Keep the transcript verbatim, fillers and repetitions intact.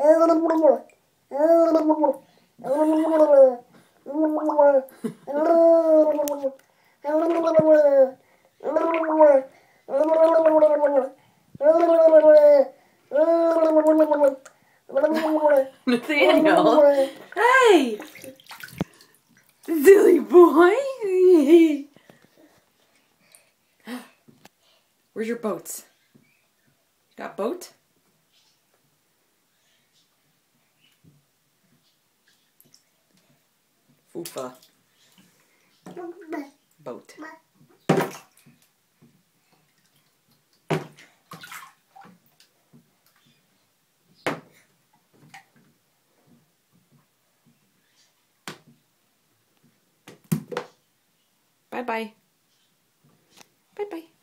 Nathaniel, hey, silly boy. Where's your boats? You got a boat? Foofa. Boat. Bye-bye. Bye-bye.